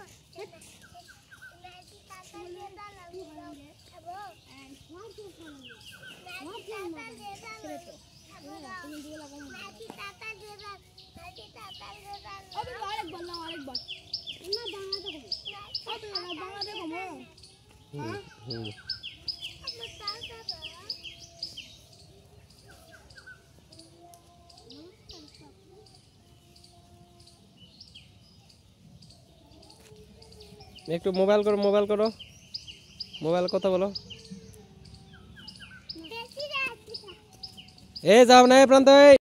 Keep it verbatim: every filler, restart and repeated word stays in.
একটু মোবাইল করো মোবাইল করো মোবাইল কথা বলো এ যাও না প্রান্ত